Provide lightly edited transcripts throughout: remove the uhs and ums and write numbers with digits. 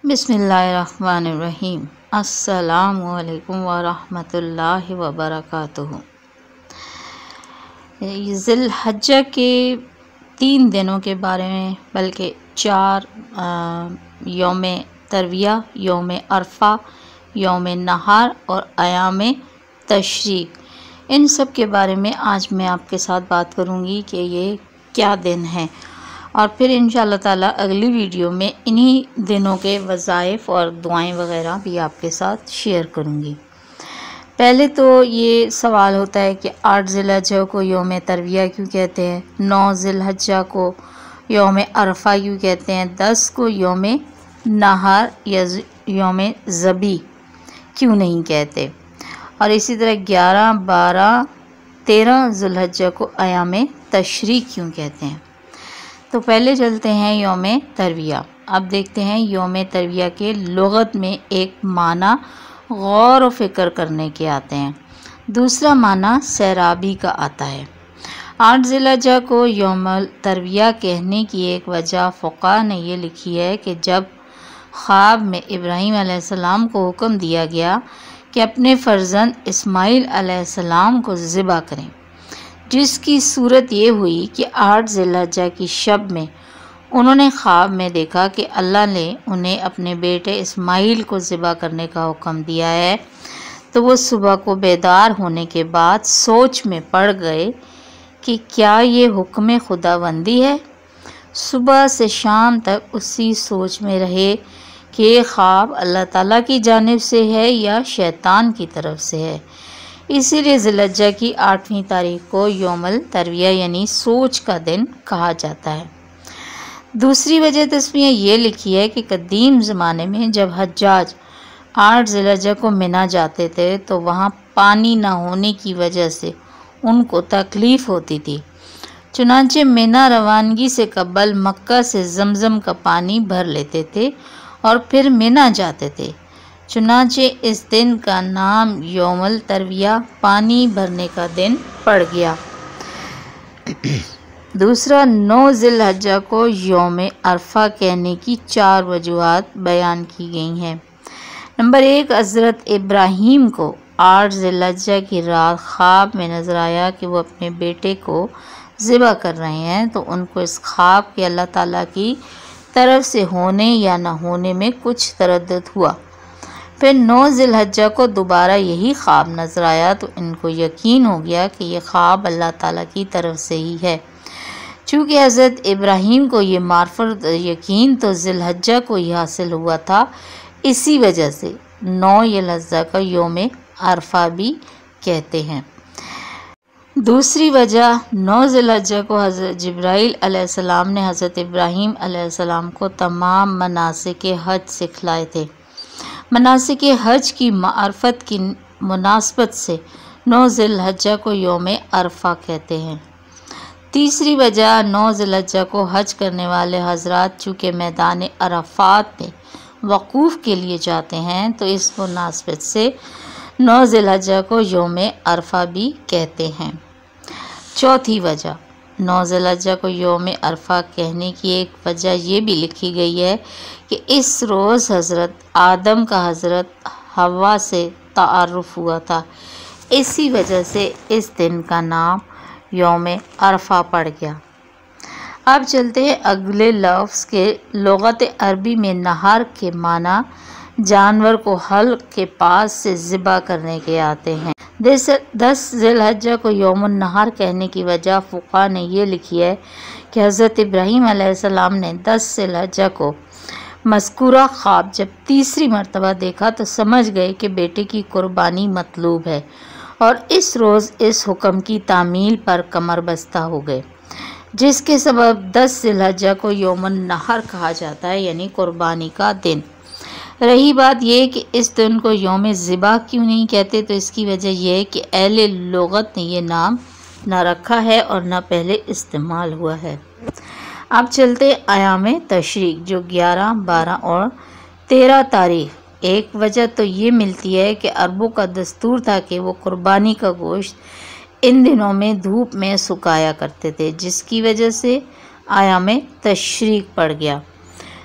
बिस्मिल्लाहिर्रहमानिर्रहीम। अस्सलामु अलैकुम वरहमतुल्लाहि वबरकातुहू। ज़िलहज्जा के 3 दिनों के बारे में, बल्कि 4 यौम तरविया, यौम अरफा, यौम नहार और अयाम तशरीक, इन सब के बारे में आज मैं आपके साथ बात करूंगी कि ये क्या दिन हैं, और फिर इंशाअल्लाह ताला अगली वीडियो में इन्हीं दिनों के वज़ाइफ और दुआएं वगैरह भी आपके साथ शेयर करूंगी। पहले तो ये सवाल होता है कि 8 ज़िलहज्जा को यौम तरविया क्यों कहते हैं, 9 ज़िलहज्जा को यौम अरफा क्यों कहते हैं, 10 को यौम नहार या यौम ज़बी क्यों नहीं कहते, और इसी तरह 11, 12, 13 ज़िलहज्जा को अयाम तशरीक क्यों कहते हैं। तो पहले चलते हैं यौम तरविया। अब देखते हैं यौम तरविया के लुगत में एक माना गौर व फ़िक्र करने के आते हैं, दूसरा माना सैराबी का आता है। 8 ज़िलहज्जा को यौम तरविया कहने की एक वजह फ़ुक़हा ने ये लिखी है कि जब ख्वाब में इब्राहीम अलैहिस्सलाम को हुक्म दिया गया कि अपने फ़र्जंद इस्माईल अलैहिस्सलाम को ज़िबा करें, जिसकी सूरत ये हुई कि 8 ज़िलहज्जा की शब में उन्होंने ख्वाब में देखा कि अल्लाह ने उन्हें अपने बेटे इस्माईल को ज़िबा करने का हुक्म दिया है। तो वो सुबह को बेदार होने के बाद सोच में पड़ गए कि क्या ये हुक्म खुदाबंदी है। सुबह से शाम तक उसी सोच में रहे कि ये ख्वाब अल्लाह ताला की जानिब से है या शैतान की तरफ से है। इसीलिए ज़िलहज्जा की 8वीं तारीख को यौमुल तरविया यानी सोच का दिन कहा जाता है। दूसरी वजह तस्वीर ये लिखी है कि कदीम ज़माने में जब हज्जाज 8 ज़िलहज्जा को मिना जाते थे तो वहाँ पानी ना होने की वजह से उनको तकलीफ़ होती थी। चुनांचे मिना रवानगी से कबल मक्का से ज़मज़म का पानी भर लेते थे और फिर मिना जाते थे। चुनांचे इस दिन का नाम यौमुल तरविया पानी भरने का दिन पड़ गया। दूसरा, 9 ज़िलहज्जा को यौम अरफा कहने की 4 वजूहात बयान की गई हैं। नंबर 1, हज़रत इब्राहीम को 8 ज़िलहज्जा की रात ख्वाब में नज़र आया कि वो अपने बेटे को ज़िबा कर रहे हैं, तो उनको इस ख्वाब के अल्लाह ताला की तरफ से होने या न होने में कुछ तरद्दुद हुआ। फिर 9 ज़िलहज्जा को दोबारा यही ख्वाब नज़र आया तो इनको यकीन हो गया कि ये ख्वाब अल्लाह ताला की तरफ से ही है। चूँकि हज़रत इब्राहीम को ये मार्फत यकीन तो ज़िलहज्जा को ही हासिल हुआ था, इसी वजह से 9 ज़िलहज्जा का यौम अरफा भी कहते हैं। दूसरी वजह, 9 ज़िलहज्जा को हज़रत जिब्राईल अलैहिस्सलाम ने हज़रत इब्राहीम अलैहिस्सलाम को तमाम मनासिक हज सिखलाए थे। मनासिक हज की मार्फत की मुनासबत से 9 ज़िलहज्जा को यौम अरफा कहते हैं। तीसरी वजह, 9 ज़िलहज्जा को हज करने वाले हज़रात चूँकि मैदान अरफात में वक़ूफ़ के लिए जाते हैं, तो इस मुनासबत से 9 ज़िलहज्जा को यौम अरफा भी कहते हैं। चौथी वजह, 9 ज़िलहज्जा को यौम अरफा कहने की एक वजह ये भी लिखी गई है कि इस रोज़ हज़रत आदम का हज़रत हव्वा से तारुफ़ हुआ था, इसी वजह से इस दिन का नाम यौम अरफा पड़ गया। अब चलते हैं अगले लफ्ज़ के लुग़त अरबी में नहार के माना जानवर को हल के पास से ज़िबा करने के आते हैं। 10 ज़िलहज्जा को यौमुन नहार कहने की वजह फ़ुक़हा ने ये लिखी है कि हज़रत इब्राहीम अलैहिस्सलाम ने 10 ज़िलहज्जा को मज़कूरा ख्वाब जब तीसरी मरतबा देखा तो समझ गए कि बेटे की कुर्बानी मतलूब है, और इस रोज़ इस हुक्म की तामील पर कमर बस्ता हो गए, जिसके सबब 10 ज़िलहज्जा को यौमुन नहर कहा जाता है, यानी कुर्बानी का दिन। रही बात यह कि इस दिन को यौम ज़िबा क्यों नहीं कहते, तो इसकी वजह यह है कि अहले लुग़त ने यह नाम ना रखा है और ना पहले इस्तेमाल हुआ है। अब चलते अयाम तशरीक जो 11, 12 और 13 तारीख। एक वजह तो ये मिलती है कि अरबों का दस्तूर था कि वो कुर्बानी का गोश्त इन दिनों में धूप में सुखाया करते थे, जिसकी वजह से अयाम तशरीक पड़ गया।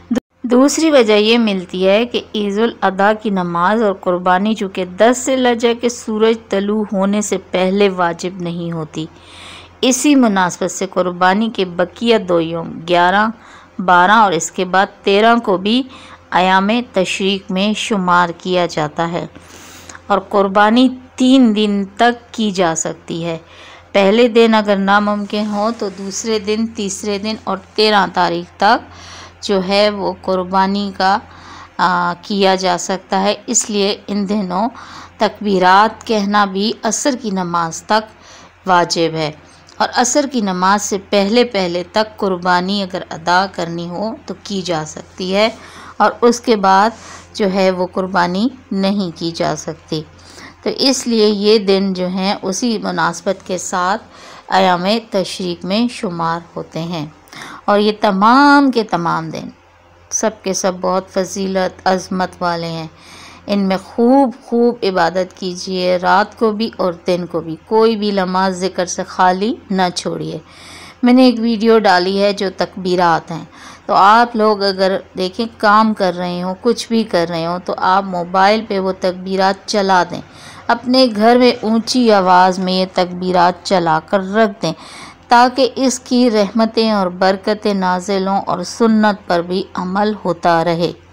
دوسری وجہ یہ ملتی ہے کہ عید الاضحیٰ کی نماز اور قربانی چونکہ 10 ذی الحجہ کے سورج طلوع ہونے سے پہلے واجب نہیں ہوتی، اسی مناسبت سے قربانی کے بقیہ 2 یوم 11، 12 اور اس کے بعد 13 کو بھی ایام تشریق میں شمار کیا جاتا ہے، اور قربانی 3 دن تک کی جا سکتی ہے۔ پہلے دن اگر ناممکن ہو تو دوسرے دن، تیسرے دن اور 13 تاریخ تک جو ہے وہ قربانی کا کیا جا سکتا ہے۔ اس لیے ان دنوں تکبیرات کہنا بھی عصر کی نماز تک واجب ہے، اور عصر کی نماز سے پہلے تک قربانی اگر ادا کرنی ہو تو کی جا سکتی ہے، اور اس کے بعد جو ہے وہ قربانی نہیں کی جا سکتی۔ تو اس لیے یہ دن جو ہیں اسی مناسبت کے ساتھ ایام تشریق میں شمار ہوتے ہیں، اور یہ تمام کے تمام دن سب کے سب بہت فضیلت عظمت والے ہیں۔ ان میں خوب عبادت کیجیے، رات کو بھی اور دن کو بھی، کوئی بھی لمحہ ذکر سے خالی نہ چھوڑیے۔ میں نے ایک ویڈیو ڈالی ہے جو تکبیرات ہیں، تو آپ لوگ اگر دیکھیں کام کر رہے ہوں، کچھ بھی کر رہے ہوں، تو آپ موبائل پہ وہ تکبیرات چلا دیں، اپنے گھر میں اونچی آواز میں یہ تکبیرات چلا کر رکھ دیں، تاکہ اس کی رحمتیں اور برکتیں نازل ہوں اور سنت پر بھی عمل ہوتا رہے۔